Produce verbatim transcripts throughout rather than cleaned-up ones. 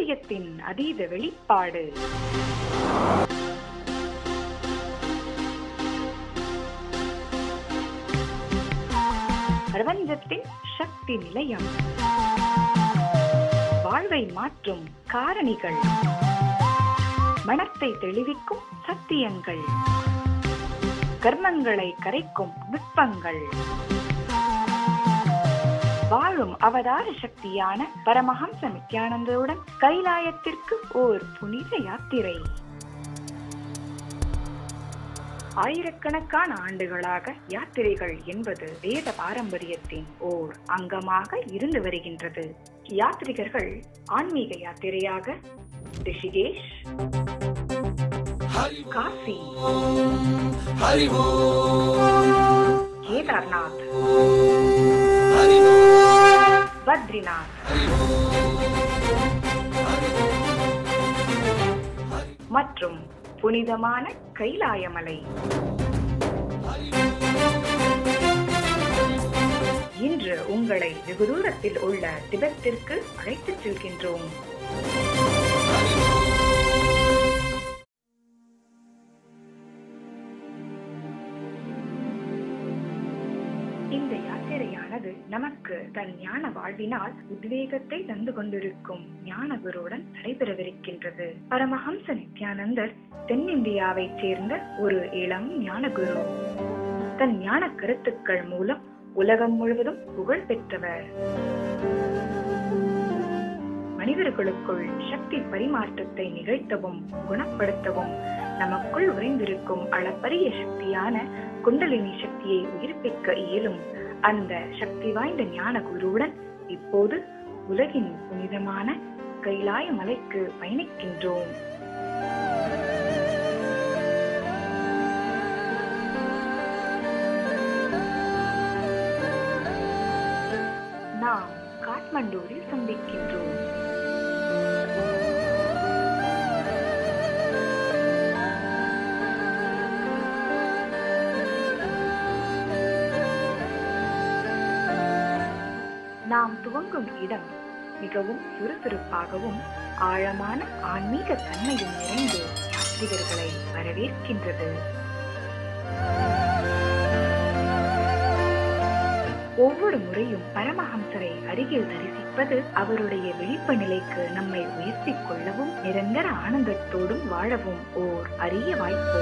பாரம்பரியத்தின் அதீத வெளிப்பாடு. பிரபஞ்சத்தின் சக்தி நிலையம். வாழ்வை மாற்றும் காரணிகள். மனத்தை தெளிவிக்கும் சத்தியங்கள். கர்மங்களை கரைக்கும் நுட்பங்கள். வாழும் அவதார சக்தியான பரமஹம்ச நித்யானந்தருடன் கைலாயத்திற்கு ஓர் புனித யாத்திரை. ஆயிரக்கணக்கான ஆண்டுகளாக யாத்திரைகள் என்பது வேத பாரம்பரியத்தின் ஓர் அங்கமாக இருந்து வருகின்றது. யாத்ரிகர்கள் ஆன்மீக யாத்திரையாக ரிஷிகேஷ், காசி, கேதார்நாத், பத்ரிநாத் மற்றும் புனிதமான கைலாயமலை. இன்று உங்களை வெகு தூரத்தில் உள்ள திபெத்திற்கு அழைத்துச் செல்கின்றோம். இந்த யாத்திரையானது நமக்கு தன் ஞான வாழ்வினால் உத்வேகத்தை தந்து கொண்டிருக்கும் ஞான குருவுடன் நடைபெறவிருக்கின்றது. பரமஹம்ச நித்யானந்தர் தென்னிந்தியாவை சேர்ந்த ஒரு இளம் ஞான குரு. தன் ஞான கருத்துக்கள் மூலம் உலகம் முழுவதும் புகழ் பெற்றவர். மனிதர்களுக்குள் சக்தி பரிமாற்றத்தை நிகழ்த்தவும் குணப்படுத்தவும் நமக்குள் உறைந்திருக்கும் அளப்பரிய சக்தியான குண்டலினி சக்தியை உயிர்ப்பிக்க இயலும் அந்த சக்தி வாய்ந்த ஞான குருவுடன் இப்போது உலகின் புனிதமான கைலாய மலைக்கு பயணிக்கின்றோம். நாம் காட்மண்டூரில் சந்திக்கின்றோம். நாம் துவங்கும் இடம் மிகவும் சுறுசுறுப்பாகவும் ஆழமான ஆன்மீக தன்மையும் நிறைந்து யாத்ரிகர்களை வரவேற்கின்றது. ஒவ்வொரு முறையும் பரமஹம்சரை அருகில் தரிசிப்பது அவருடைய விழிப்பு நிலைக்கு நம்மை உயர்த்திக் கொள்ளவும் நிரந்தர ஆனந்தத்தோடும் வாழவும் ஓர் அரிய வாய்ப்பு.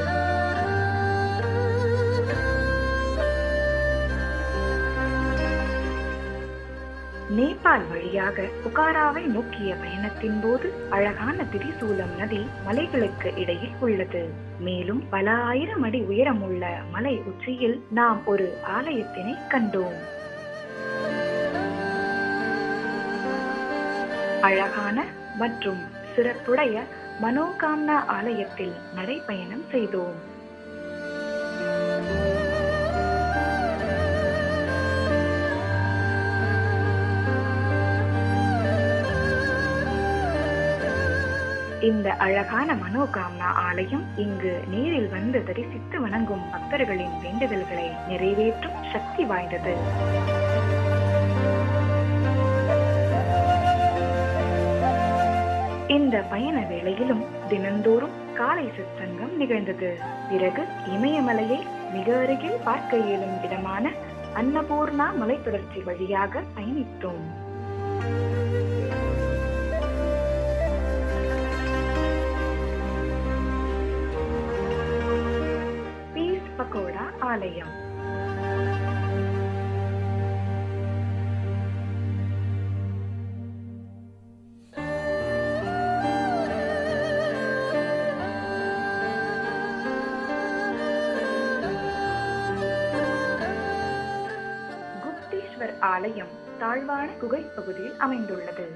நேபாள் வழியாக புகாராவை நோக்கிய பயணத்தின் போது அழகான திரிசூலம் நதி மலைகளுக்கு இடையில் உள்ளது. மேலும் பல ஆயிரம் அடி உயரமுள்ள மலை உச்சியில் நாம் ஒரு ஆலயத்தினை கண்டோம். அழகான மற்றும் சிறப்புடைய மனோகாம்னா ஆலயத்தில் நடைபயணம் செய்தோம். இந்த அழகான மனோகாம்னா ஆலயம் இங்கு நேரில் வந்து தரிசித்து வணங்கும் பக்தர்களின் வேண்டுதல்களை நிறைவேற்றும் சக்தி வாய்ந்தது. இந்த பயண வேளையிலும் தினந்தோறும் காலை சத்சங்கம் நிகழ்ந்தது. பிறகு இமயமலையை மிக அருகில் பார்க்க இயலும் இடமான அன்னபூர்ணா மலைத்தொடர்ச்சி வழியாக பயணித்தோம். பகோடா ஆலயம். குப்தேஸ்வர் ஆலயம் தாழ்வான குகை பகுதியில் அமைந்துள்ளது.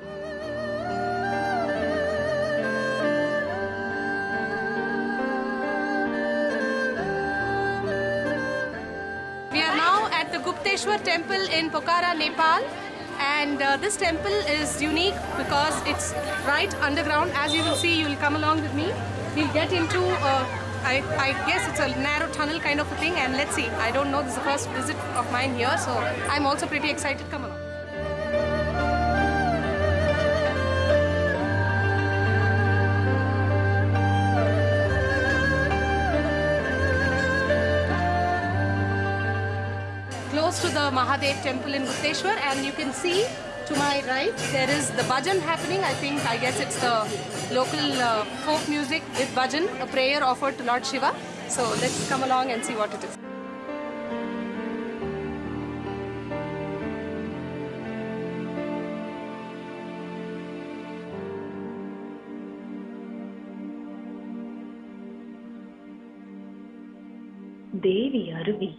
Gupteshwar temple in Pokhara, Nepal, and uh, this temple is unique because it's right underground. As you will see, you will come along with me. We'll get into, uh, I, I guess it's a narrow tunnel kind of a thing, and let's see. I don't know, this is the first visit of mine here, so I'm also pretty excited. Come along. close to the Mahadev temple in Gupteshwar, and you can see to my right there is the bhajan happening. I think, I guess it's the local uh, folk music with bhajan, a prayer offered to Lord Shiva. So let's come along and see what it is. தேவி அருவி.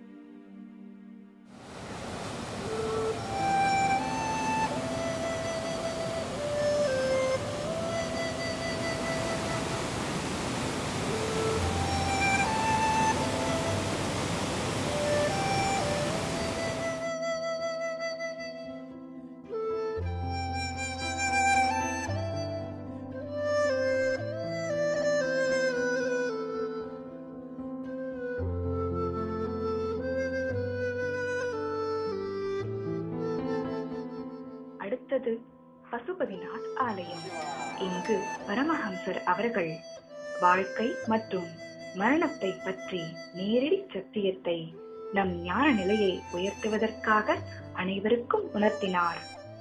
அடுத்தது பசுபதிநாத் ஆலயம். இங்கு பரமஹம்சர் அவர்கள் வாழ்க்கை மற்றும் மரணத்தை பற்றி நேரடி சத்தியத்தை நம் ஞான நிலையை உயர்த்துவதற்காக அனைவருக்கும் உணர்த்தினார்.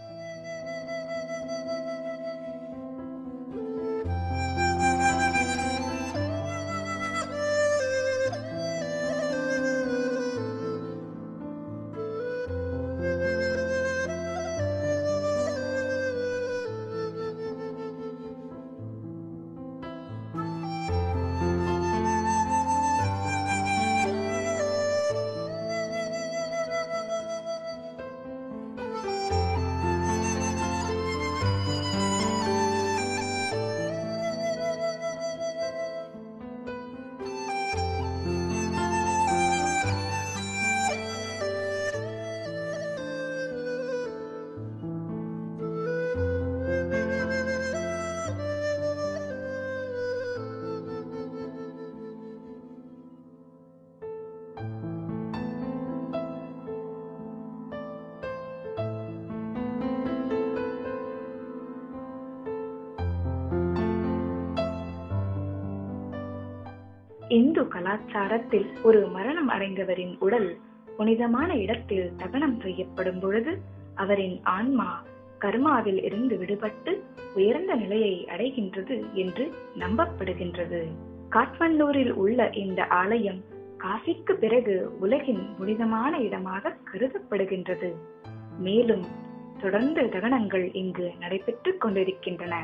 இந்து கலாச்சாரத்தில் ஒரு மரணம் அடைந்தவரின் உடல் புனிதமான இடத்தில் தகனம் செய்யப்படும் பொழுது அவரின் ஆன்மா கர்மாவில் இருந்து விடுபட்டு உயர்ந்த நிலையை அடைகின்றது என்று நம்பப்படுகின்றது. காட்மண்டூரில் உள்ள இந்த ஆலயம் காசிக்கு பிறகு உலகின் புனிதமான இடமாக கருதப்படுகின்றது. மேலும் தொடர்ந்து தகனங்கள் இங்கு நடைபெற்றுக் கொண்டிருக்கின்றன.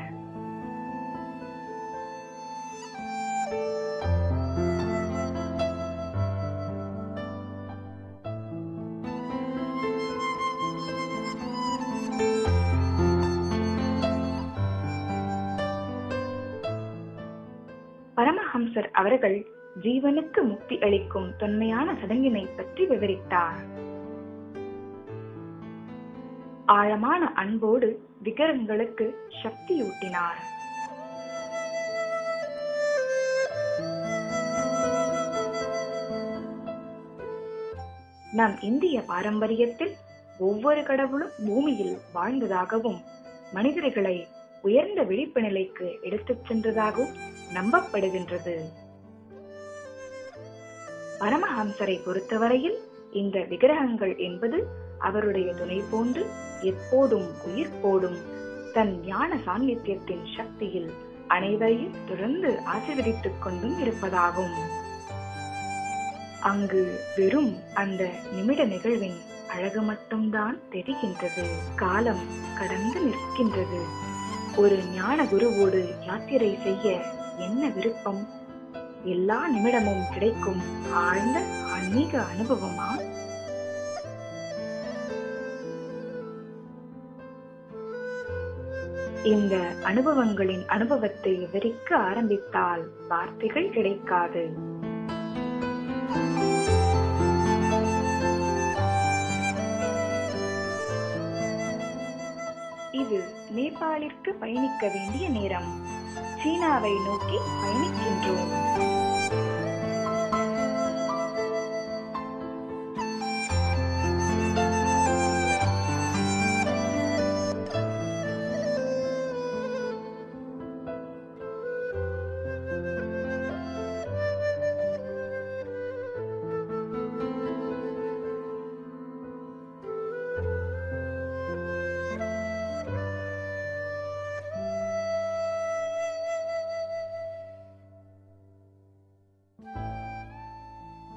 பரமஹம்சர் அவர்கள் ஜீவனுக்கு முக்தி அளிக்கும் தொன்மையான சடங்கினை பற்றி விவரித்தார். ஆழமான அன்போடு விக்கிரகங்களுக்கு சக்தியூட்டினார். நம் இந்திய பாரம்பரியத்தில் ஒவ்வொரு கடவுளும் பூமியில் வாழ்ந்ததாகவும் மனிதர்களை உயர்ந்த விழிப்பு நிலைக்கு எடுத்துச் சென்றதாகவும் நம்பப்படுகின்றது. பரமஹம்சரை பொறுத்தவரையில் இந்த விக்கிரகங்கள் என்பது அவருடைய துணை போன்று எப்போதும் உயிர் போடும் தன் ஞான சாநித்தியத்தின் சக்தியில் அனைவரையும் தொடர்ந்து ஆசீர்வதித்துக் கொண்டும் இருப்பதாகும். அங்கு வெறும் அந்த நிமிட நிகழ்வின் அழகு மட்டும்தான் தெரிகின்றது. காலம் கடந்து நிற்கின்றது. ஒரு ஞான குருவோடு யாத்திரை செய்ய என்ன விருப்பம்? எல்லா நிமிடமும் கிடைக்கும் ஆழ்ந்த ஆன்மீக அனுபவமா? இந்த அனுபவங்களின் அனுபவத்தை விவரிக்க ஆரம்பித்தால் வார்த்தைகள் கிடைக்காது. இது நேபாளிற்கு பயணிக்க வேண்டிய நேரம். சீனாவை நோக்கி பயணிக்கின்றோம்.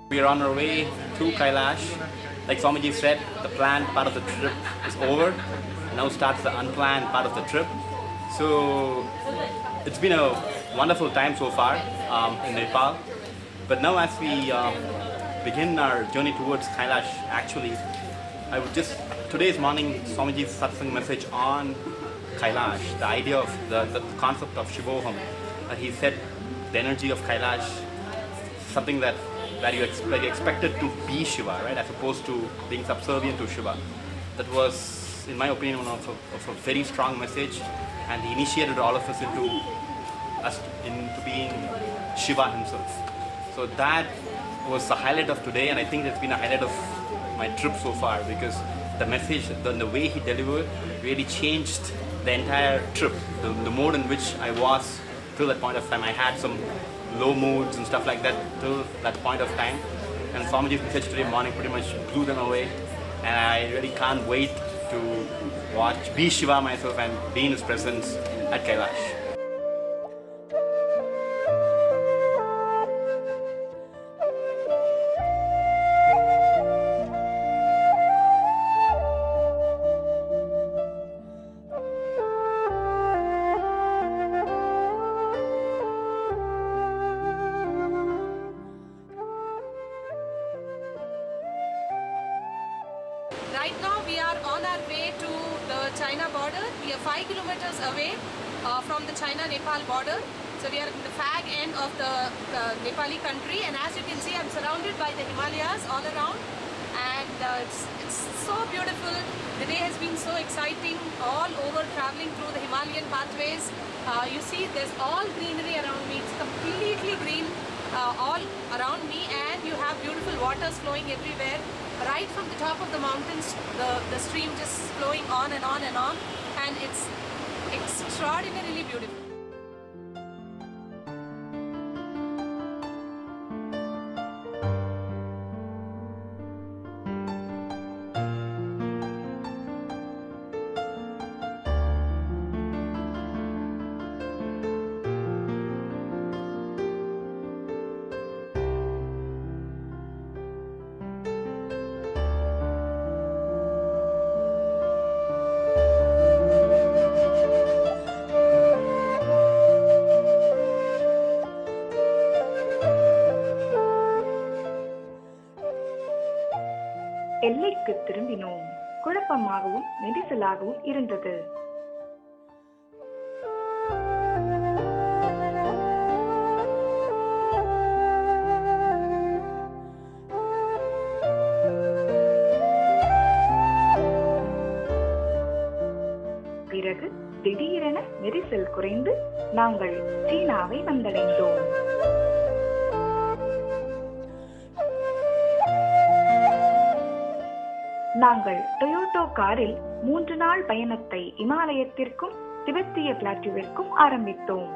We are on our way to Kailash. Like Swamiji said, the planned part of the trip is over. Now starts the unplanned part of the trip. So it's been a wonderful time so far um, in Nepal. But now as we uh, begin our journey towards Kailash, actually, I would just, today's morning, Swamiji's satsang message on Kailash, the idea of the, the concept of Shivoham, that he said the energy of Kailash, something that, that you, ex that you expected to be Shiva, right, as opposed to being subservient to Shiva. That was, in my opinion, one of a, of a very strong message, and he initiated all of us into, us into being Shiva himself. So that was the highlight of today, and I think it's been a highlight of my trip so far, because the message, the, the way he delivered really changed the entire trip. The, the mode in which I was till that point of time. I had some low moods and stuff like that till that point of time, and Swamiji's message today morning pretty much blew them away, and I really can't wait to watch, be Shiva myself and be in his presence at Kailash. Right now we are on our way to the China border. We are five kilometers away uh, from the China-Nepal border. So we are in the fag end of the, the Nepali country, and as you can see, I'm surrounded by the Himalayas all around, and uh, it's, it's so beautiful. The day has been so exciting, all over traveling through the Himalayan pathways. Uh, you see there's all greenery around me. It's completely green uh, all around me, and you have beautiful waters flowing everywhere. Right from the top of the mountains, the, the stream just flowing on and on and on, and it's extraordinarily beautiful. எல்லைக்கு திரும்பினோம். குழப்பமாகவும் நெரிசலாகவும் இருந்தது. பிறகு திடீரென நெரிசல் குறைந்து நாங்கள் சீனாவை வந்தடைந்தோம். நாங்கள் Toyota காரில் மூன்று நாள் பயணத்தை இமாலயத்திற்கும் திபெத்திய பிளாட்டியூவிற்கும் ஆரம்பித்தோம்.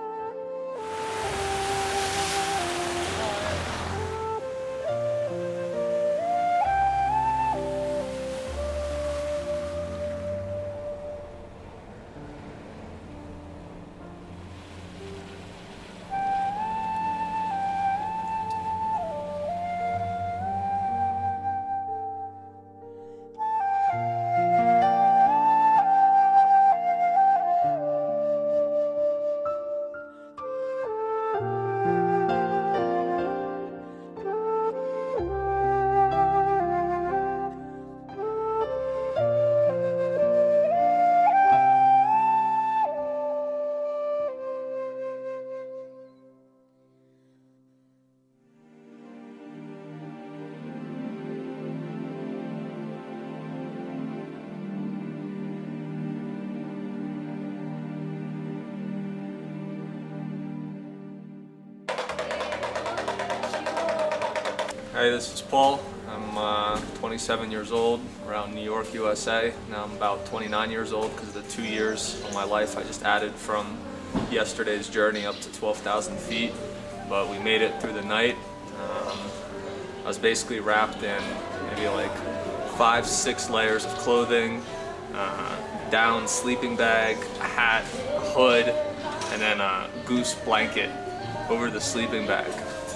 Hey, this is Paul. I'm uh, twenty-seven years old, around New York, U S A. Now I'm about twenty-nine years old because of the two years of my life I just added from yesterday's journey up to twelve thousand feet. But we made it through the night. Um, I was basically wrapped in maybe like five, six layers of clothing, uh, down sleeping bag, a hat, a hood, and then a goose blanket over the sleeping bag to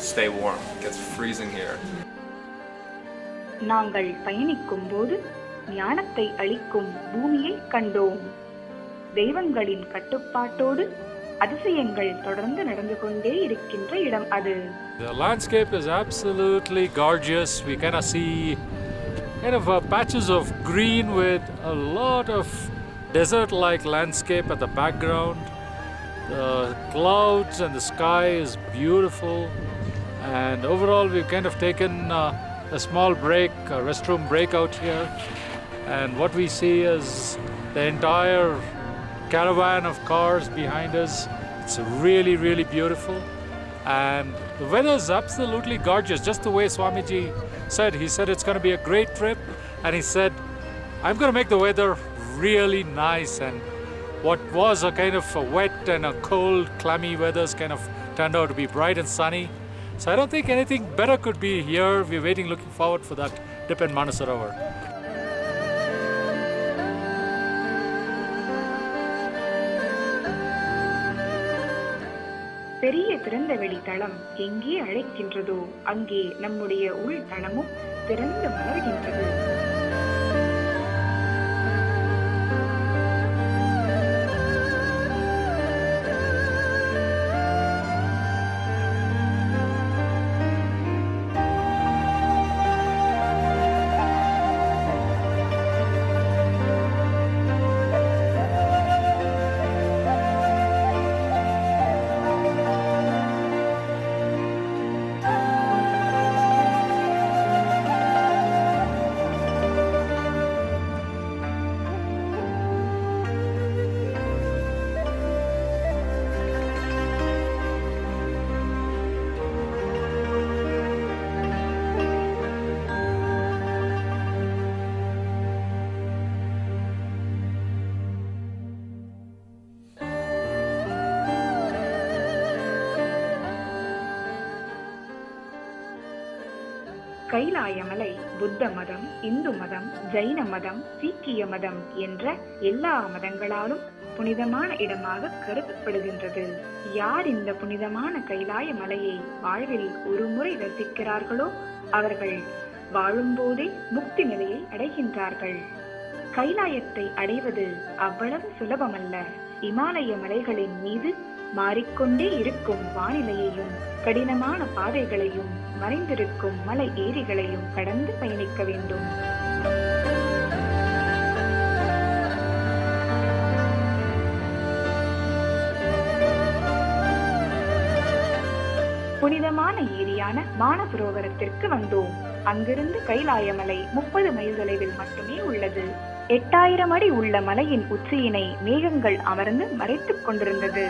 stay warm. It gets freezing here. நாங்கள் பயணிக்கும் போது ஞானத்தை அளிக்கும் பூமியை கண்டோம். தெய்வங்களின் கட்டுப்பாட்டோடு அதிசயங்கள் தொடர்ந்து நடந்து கொண்டே இருக்கின்ற இடம் அது. The landscape is absolutely gorgeous. We kind of see kind of uh, patches of green with a lot of desert-like landscape at the background. The clouds and the sky is beautiful, and overall we've kind of taken uh, a small break, a restroom break out here, and what we see is the entire caravan of cars behind us. It's really, really beautiful, and the weather is absolutely gorgeous, just the way Swamiji said. He said it's going to be a great trip, and he said, I'm going to make the weather really nice, and what was a kind of a wet and a cold, clammy weather's kind of turned out to be bright and sunny. So I don't think anything better could be here. We're waiting, looking forward for that dip in Manasarovar. பெரிய திறந்தவெளி தளம் எங்கே அழைக்கின்றதோ அங்கே நம்முடைய உள் தளமும் திறந்து மலர்கின்றது. கைலாயமலை புத்த மதம், இந்து மதம், ஜைன மதம், சீக்கிய மதம் என்ற எல்லா மதங்களாலும் புனிதமான இடமாக கருதப்படுகின்றது. யார் இந்த புனிதமான கைலாய மலையை வாழ்வில் ஒரு முறை ரசிக்கிறார்களோ அவர்கள் வாழும்போதே முக்தி நிலையை அடைகின்றார்கள். கைலாயத்தை அடைவது அவ்வளவு சுலபமல்ல. இமாலய மலைகளின் மீது மாறிக்கொண்டே இருக்கும் வானிலையையும் கடினமான பாதைகளையும் மறைந்திருக்கும் மலை ஏரிகளையும் கடந்து பயணிக்க வேண்டும். புனிதமான ஏரியான மானசரோவரத்திற்கு வந்தோம். அங்கிருந்து கைலாயமலை முப்பது மைல் தொலைவில் மட்டுமே உள்ளது. எட்டாயிரம் அடி உள்ள மலையின் உச்சியினை மேகங்கள் அமர்ந்து மறைத்துக் கொண்டிருந்தது.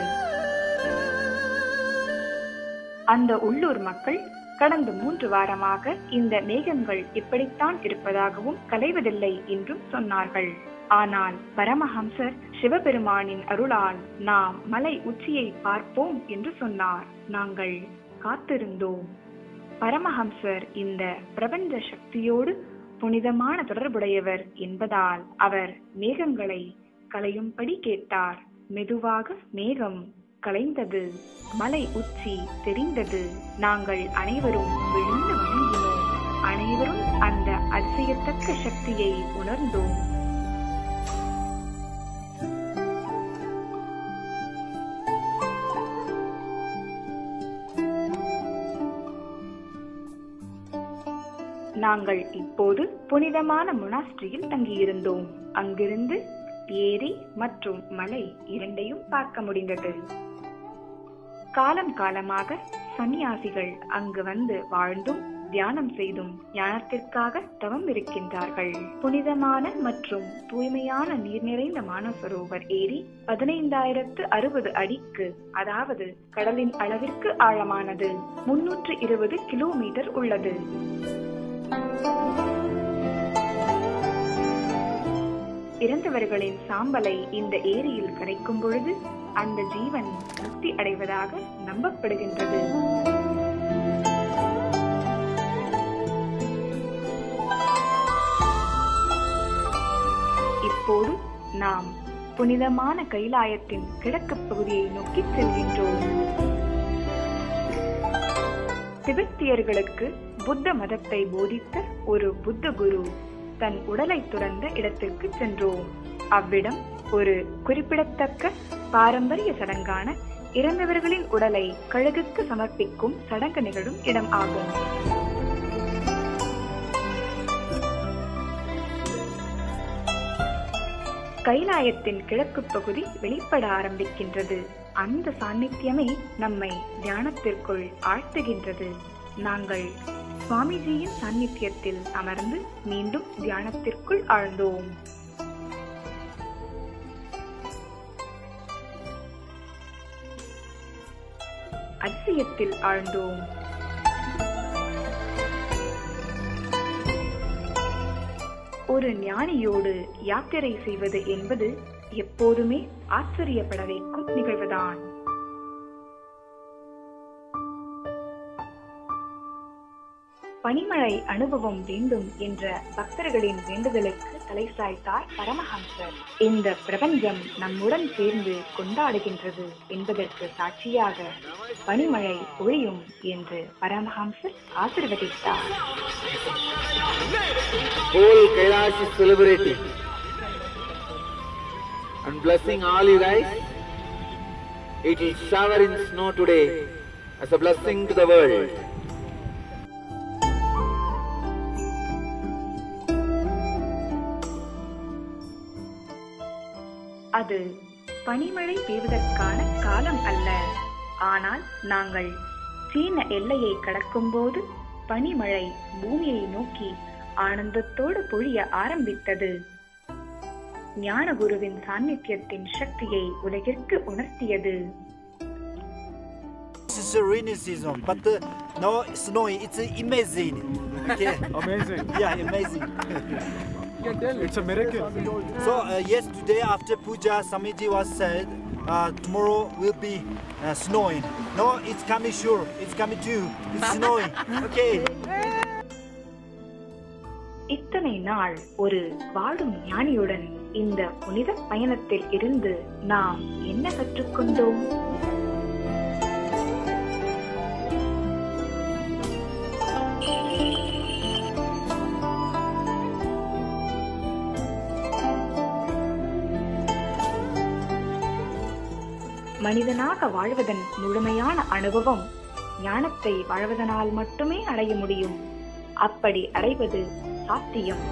அந்த உள்ளூர் மக்கள் கடந்த மூன்று வாரமாக இந்த மேகங்கள் இப்படித்தான் இருப்பதாகவும் கலைவதில்லை என்றும் சொன்னார்கள். ஆனால் பரமஹம்சர் சிவபெருமானின் அருளால் நாம் மலை உச்சியை பார்ப்போம் என்று சொன்னார். நாங்கள் காத்திருந்தோம். பரமஹம்சர் இந்த பிரபஞ்ச சக்தியோடு புனிதமான தொடர்புடையவர் என்பதால் அவர் மேகங்களை கலையும்படி கேட்டார். மெதுவாக மேகம் கலைந்தது. மலை உச்சி தெரிந்தது. நாங்கள் அனைவரும் விழுந்து வணங்கினோம். அனைவரும் அந்த அதிசயத்தக்க சக்தியை உணர்ந்தோம். நாங்கள் இப்போது புனிதமான மொனாஸ்ட்ரியில் தங்கியிருந்தோம். அங்கிருந்து ஏரி மற்றும் மலை இரண்டையும் பார்க்க முடிந்தது. காலம் காலமாக சன்னியாசிகள் அங்கு வந்து வாழ்ந்தும் தியானம் செய்தும் ஞானத்திற்காக தவம் இருக்கின்றார்கள். புனிதமான மற்றும் தூய்மையான நீர் நிறைந்த மானசரோவர் ஏரி பதினைந்தாயிரத்து அறுபது அடிக்கு, அதாவது கடலின் அளவிற்கு ஆழமானது. முன்னூற்று இருபது கிலோமீட்டர் உள்ளது. இறந்தவர்களின் சாம்பலை இந்த ஏரியில் கரைக்கும் பொழுது அந்த ஜீவன் முக்தி அடைவதாக நம்பப்படுகின்றது. இப்போது நாம் புனிதமான கைலாயத்தின் கிழக்கு பகுதியை நோக்கி செல்கின்றோம். திபெத்தியர்களுக்கு புத்த மதத்தை போதித்த ஒரு புத்த குரு தன் உடலை துறந்த இடத்திற்கு சென்றோம். அவ்விடம் ஒரு குறிப்பிடத்தக்க பாரம்பரிய சடங்கான இறந்தவர்களின் உடலை கழுகுக்கு சமர்ப்பிக்கும் சடங்கு நிகழும் இடம் ஆகும். கைலாயத்தின் கிழக்கு பகுதி வெளிப்பட ஆரம்பிக்கின்றது. அந்த சாநித்தியமே நம்மை தியானத்திற்குள் ஆழ்த்துகின்றது. நாங்கள் சுவாமிஜியின் சாநித்தியத்தில் அமர்ந்து மீண்டும் தியானத்திற்குள் ஆழ்ந்தோம். அதிசயத்தில் ஆழ்ந்தோம். ஒரு ஞானியோடு யாத்திரை செய்வது என்பது எப்போதுமே ஆச்சரியப்பட வைக்கும் நிகழ்வுதான். பனிமழை அனுபவம் வேண்டும் என்ற பக்தர்களின் வேண்டுதலுக்கு தலை சாய்த்தார் பரமஹம்சர். இந்த பிரபஞ்சம் நம்முடன் சேர்ந்து கொண்டாடுகின்றது என்பதற்கு சாட்சியாக பனிமழை பொழியும் என்று பரமஹம்சர் ஆசீர்வதித்தார். Whole Kailash is celebrating and blessing all you guys. It will shower in snow today as a blessing to the world. அது பனிமழை பெய்வதற்கான காலம் அல்ல. ஆனால் நாங்கள் சீன எல்லையை கடக்கும் போது பனிமழை பூமியை நோக்கி ஆனந்தத்தோடு பொழிய ஆரம்பித்தது. ஞானகுருவின் சாநித்தியத்தின் சக்தியை உலகிற்கு உணர்த்தியது. This is a rainy season, but uh, no snowy. It's uh, amazing. Okay. Amazing. Yeah, amazing. It's a miracle. So uh, yes, today after puja, Swamiji was said uh, tomorrow will be uh, snowing. No, it's coming sure. It's coming too. It's snowing. Okay. இத்தனை நாள் ஒரு வாழும் ஞானியுடன் இந்த புனித பயணத்தில் இருந்து நாம் என்ன கற்றுக்கொண்டோம்? மனிதனாக வாழ்வதன் முழுமையான அனுபவம் ஞானத்தை வாழ்வதனால் மட்டுமே அடைய முடியும். அப்படி அடைவது சாத்தியம்.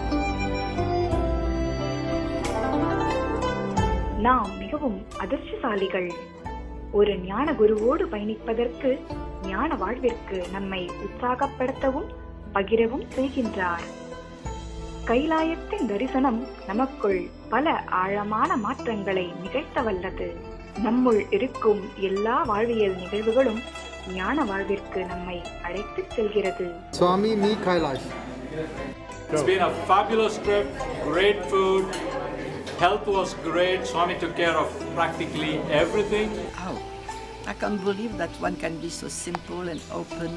நாம் மிகவும் அதிர்ஷ்டசாலிகள். ஒரு ஞான குருவோடு பயணிப்பதற்கு, ஞான வாழ்விற்கு நம்மை உற்சாகப்படுத்தவும் பகிரவும் செய்கின்றார். கைலாயத்தின் தரிசனம் நமக்குள் பல ஆழமான மாற்றங்களை நிகழ்த்த வல்லது. நம்முள் இருக்கும் எல்லா வாழ்வியல் நிகழ்வுகளும் ஞான வாழ்விற்கு நம்மை அழைத்துச் செல்கிறது. Swami me Kailash. It's been a fabulous trip, great food, health was great, Swami took care of practically everything. Oh, I can't believe that one can be so simple and open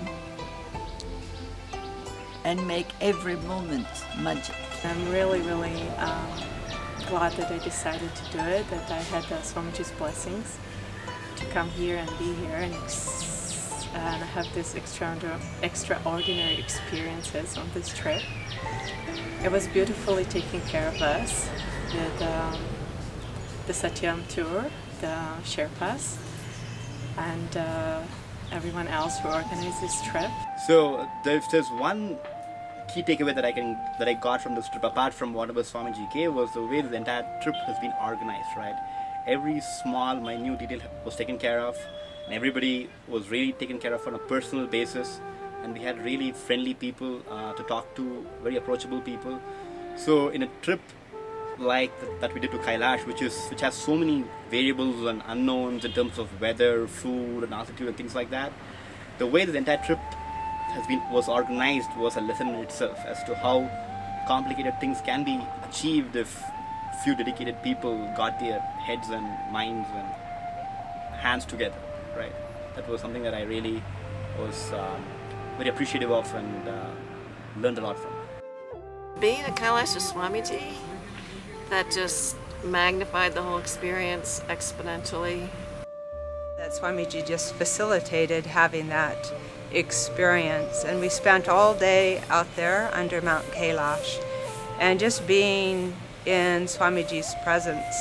and make every moment magic. I'm really, really um, glad that I decided to do it, that I had uh, Swamiji's blessings to come here and be here and, and have this extraordinary, extraordinary experiences on this trip. It was beautifully taking care of us with um, the Satyam tour, the Sherpas, and uh, everyone else who organized this trip. So if there's one key takeaway that I can that I got from this trip, apart from whatever Swamiji gave, was the way the entire trip has been organized, right? Every small, minute detail was taken care of, and everybody was really taken care of on a personal basis. And we had really friendly people uh, to talk to, very approachable people. So in a trip like th that we did to Kailash, which is which has so many variables and unknowns in terms of weather, food, and altitude, and things like that, the way that the entire trip has been was organized was a lesson in itself as to how complicated things can be achieved if few dedicated people got their heads and minds and hands together, right? That was something that I really was um, very appreciative of and uh, learned a lot from. Being at Kailash with Swamiji, that just magnified the whole experience exponentially. That Swamiji just facilitated having that experience. And we spent all day out there under Mount Kailash and just being in Swamiji's presence.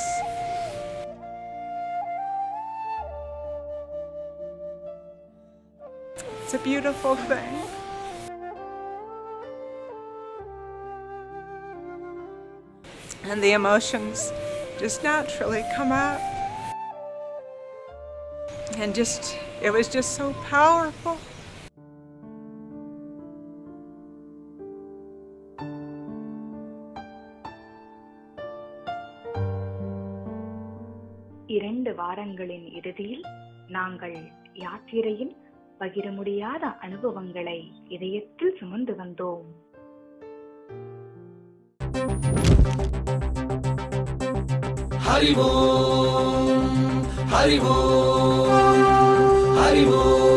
It's a beautiful thing. And the emotions just naturally come out. And just, it was just so powerful. இரண்டு வாரங்களின் இறுதியில் நாங்கள் யாத்திரையின் பகிர முடியாத அனுபவங்களை இதயத்தில் சுமந்து வந்தோம். Haribo, Haribo, Haribo.